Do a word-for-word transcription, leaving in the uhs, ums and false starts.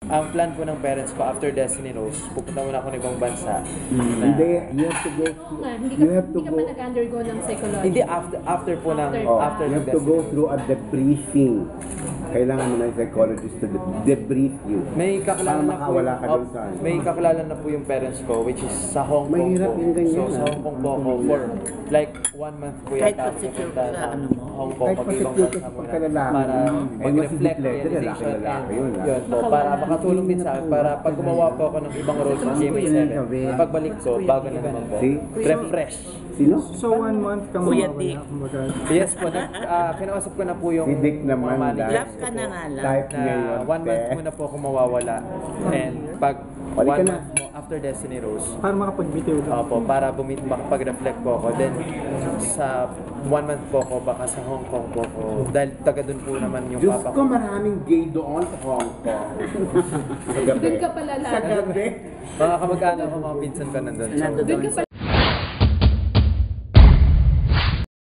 ang plan po ng parents ko after Destiny Rose, pupunta muna ako ng ibang bansa. Mm. Na, Hindi, you have to go Oo nga, hindi ka, you have to hindi ka go pa nag-undergo ng psychology. hindi after after po ng After. oh, after you ng have to Destiny go Rose. through a debriefing. Kailangan mo ng psychologist to de- debrief you. May kakilala Para na po makawala ka oh, dun sa ano. may kakilala na po yung parents ko which is sa Hong Kong Mahirap po. yung ganyan, So sa ah. Hong Kong po ako for like one month po Kahit yata ako pa-secure pupunta ka sa sa ano mo. Hong Kong Kahit mag-ibang pa-secure bansa ka muna sa lalaki. para Mm. Ay, mas mag-reflect declared, realization lalaki-lalaki and yun, ah. yun po, para makatulong din sa akin para pag gumawa po ako ng ibang roles ng G M A seven, pagbalik ko, bago na naman po, See? refresh. Sino? So one month ka Kuya mawawala, Dick. kumbaga. Yes po, nag, ah, kinausap ko na po yung Si Dick naman, mga managers Love ko ka po na nga lang. Type na ngayon, one month te. muna po ako mawawala and pag Balik one ka na. month mo after Destiny Rose, Para makapagbitiw doon. opo, para bumit makapag-reflect po ako. Then, sa one month po ako, baka sa Hong Kong po ako. Dahil taga doon po naman yung Diyos papa ko, ko. maraming gay doon sa Hong Kong. Sa gabi. Doon ka pala Sa lalo. gabi. Mga kamag-anak ko, mga pinsan ko nandun. So, Nandun Doon ka sa